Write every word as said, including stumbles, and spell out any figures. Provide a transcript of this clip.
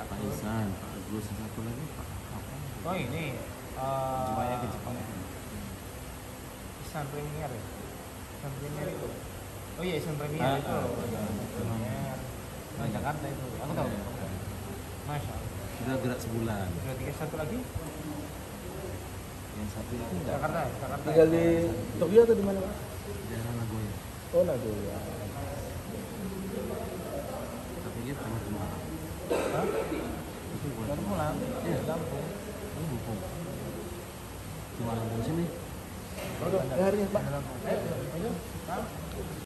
Pak Ihsan, Pak Agus, satu lagi Pak apa? Oh ini Jumanya ke uh, Jepang. Isan Premier ya? Isan Premier itu. Oh iya Isan Premier Ah, itu. ah, Iya, Isan Premier. Nah, Jakarta itu. Aku tahu. Iya. Masya Allah. Sudah gerak sebulan. Sudah tiga satu lagi? Yang satu itu enggak. Jakarta, ya? Jakarta. Tinggal di Tokyo atau di mana Pak? Daerah Nagoya. Oh Nagoya. Tapi dia pernah keluar. Hah? Itu bukan. Baru pulang? Iya. Lampung. Ini bukan. Cuma Lampung sini. Oke, ya, hari ini Pak. Lampung. Ayo, ayo. Hah?